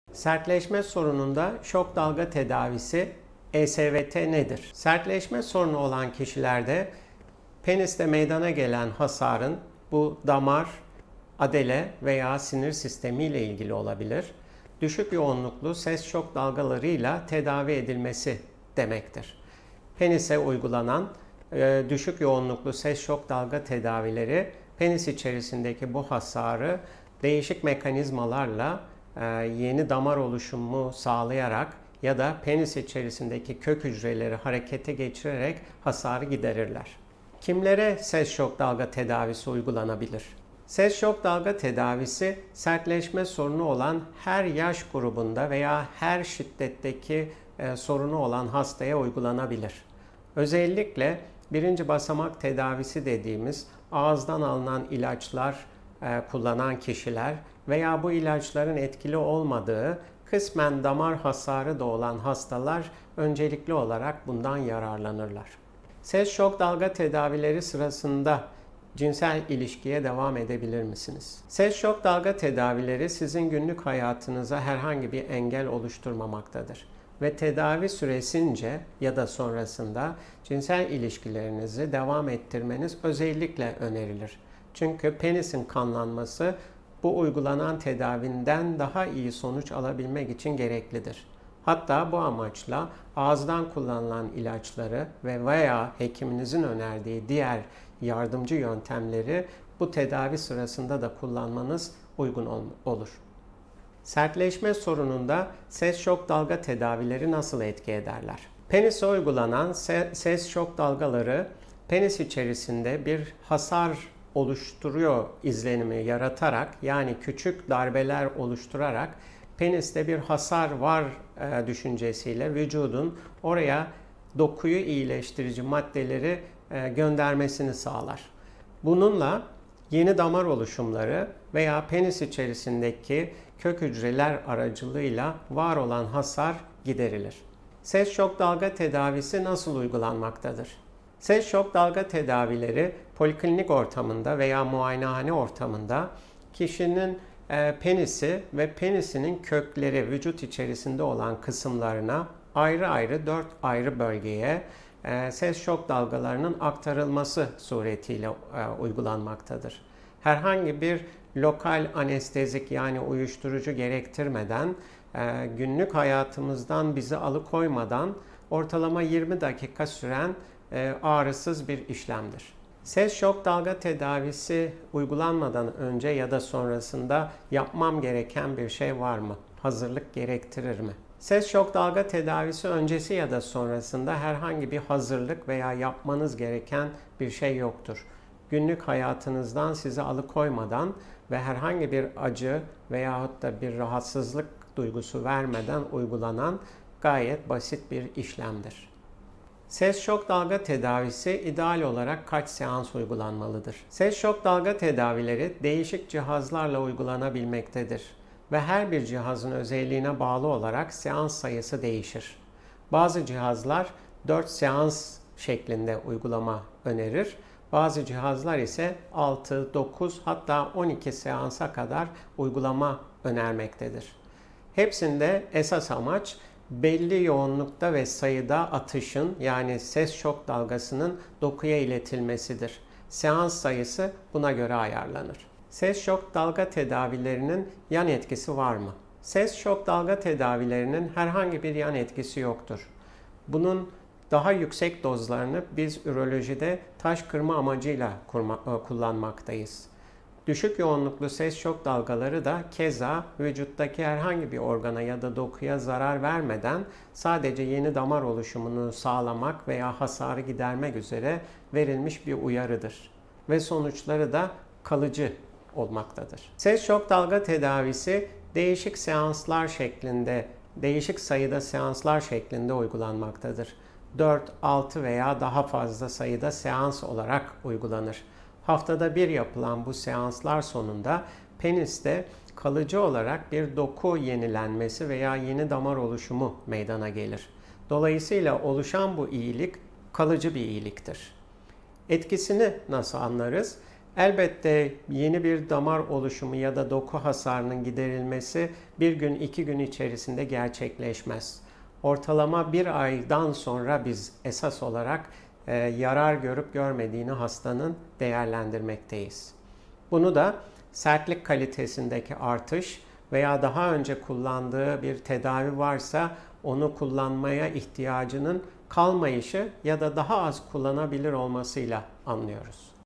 Sertleşme sorununda şok dalga tedavisi ESVT nedir? Sertleşme sorunu olan kişilerde peniste meydana gelen hasarın bu damar, adele veya sinir sistemi ile ilgili olabilir. Düşük yoğunluklu ses şok dalgalarıyla tedavi edilmesi demektir. Penise uygulanan düşük yoğunluklu ses şok dalga tedavileri penis içerisindeki bu hasarı değişik mekanizmalarla yeni damar oluşumu sağlayarak ya da penis içerisindeki kök hücreleri harekete geçirerek hasarı giderirler. Kimlere ses şok dalga tedavisi uygulanabilir? Ses şok dalga tedavisi sertleşme sorunu olan her yaş grubunda veya her şiddetteki sorunu olan hastaya uygulanabilir. Özellikle birinci basamak tedavisi dediğimiz ağızdan alınan ilaçlar kullanan kişiler veya bu ilaçların etkili olmadığı kısmen damar hasarı da olan hastalar öncelikli olarak bundan yararlanırlar. Ses şok dalga tedavileri sırasında cinsel ilişkiye devam edebilir misiniz? Ses şok dalga tedavileri sizin günlük hayatınıza herhangi bir engel oluşturmamaktadır ve tedavi süresince ya da sonrasında cinsel ilişkilerinizi devam ettirmeniz özellikle önerilir. Çünkü penisin kanlanması bu uygulanan tedavinden daha iyi sonuç alabilmek için gereklidir. Hatta bu amaçla ağızdan kullanılan ilaçları veya hekiminizin önerdiği diğer yardımcı yöntemleri bu tedavi sırasında da kullanmanız uygun olur. Sertleşme sorununda ses şok dalga tedavileri nasıl etki ederler? Penise uygulanan ses şok dalgaları penis içerisinde bir hasar oluşturuyor izlenimi yaratarak, yani küçük darbeler oluşturarak peniste bir hasar var düşüncesiyle vücudun oraya dokuyu iyileştirici maddeleri göndermesini sağlar. Bununla yeni damar oluşumları veya penis içerisindeki kök hücreler aracılığıyla var olan hasar giderilir. Ses şok dalga tedavisi nasıl uygulanmaktadır? Ses şok dalga tedavileri poliklinik ortamında veya muayenehane ortamında kişinin penisi ve penisinin kökleri vücut içerisinde olan kısımlarına ayrı ayrı 4 ayrı bölgeye ses şok dalgalarının aktarılması suretiyle uygulanmaktadır. Herhangi bir lokal anestezik yani uyuşturucu gerektirmeden, günlük hayatımızdan bizi alıkoymadan ortalama 20 dakika süren ağrısız bir işlemdir. Ses şok dalga tedavisi uygulanmadan önce ya da sonrasında yapmam gereken bir şey var mı? Hazırlık gerektirir mi? Ses şok dalga tedavisi öncesi ya da sonrasında herhangi bir hazırlık veya yapmanız gereken bir şey yoktur. Günlük hayatınızdan sizi alıkoymadan ve herhangi bir acı veyahut da bir rahatsızlık duygusu vermeden uygulanan gayet basit bir işlemdir. Ses şok dalga tedavisi ideal olarak kaç seans uygulanmalıdır? Ses şok dalga tedavileri değişik cihazlarla uygulanabilmektedir ve her bir cihazın özelliğine bağlı olarak seans sayısı değişir. Bazı cihazlar 4 seans şeklinde uygulama önerir. Bazı cihazlar ise 6, 9 hatta 12 seansa kadar uygulama önermektedir. Hepsinde esas amaç belli yoğunlukta ve sayıda atışın yani ses şok dalgasının dokuya iletilmesidir. Seans sayısı buna göre ayarlanır. Ses şok dalga tedavilerinin yan etkisi var mı? Ses şok dalga tedavilerinin herhangi bir yan etkisi yoktur. Bunun daha yüksek dozlarını biz ürolojide taş kırma amacıyla kullanmaktayız. Düşük yoğunluklu ses şok dalgaları da keza vücuttaki herhangi bir organa ya da dokuya zarar vermeden sadece yeni damar oluşumunu sağlamak veya hasarı gidermek üzere verilmiş bir uyarıdır. Ve sonuçları da kalıcı olmaktadır. Ses şok dalga tedavisi değişik seanslar şeklinde, değişik sayıda seanslar şeklinde uygulanmaktadır. 4, 6 veya daha fazla sayıda seans olarak uygulanır. Haftada bir yapılan bu seanslar sonunda peniste kalıcı olarak bir doku yenilenmesi veya yeni damar oluşumu meydana gelir. Dolayısıyla oluşan bu iyilik kalıcı bir iyiliktir. Etkisini nasıl anlarız? Elbette yeni bir damar oluşumu ya da doku hasarının giderilmesi bir gün 2 gün içerisinde gerçekleşmez. Ortalama bir aydan sonra biz esas olarak yarar görüp görmediğini hastanın değerlendirmekteyiz. Bunu da sertlik kalitesindeki artış veya daha önce kullandığı bir tedavi varsa onu kullanmaya ihtiyacının kalmayışı ya da daha az kullanabilir olmasıyla anlıyoruz.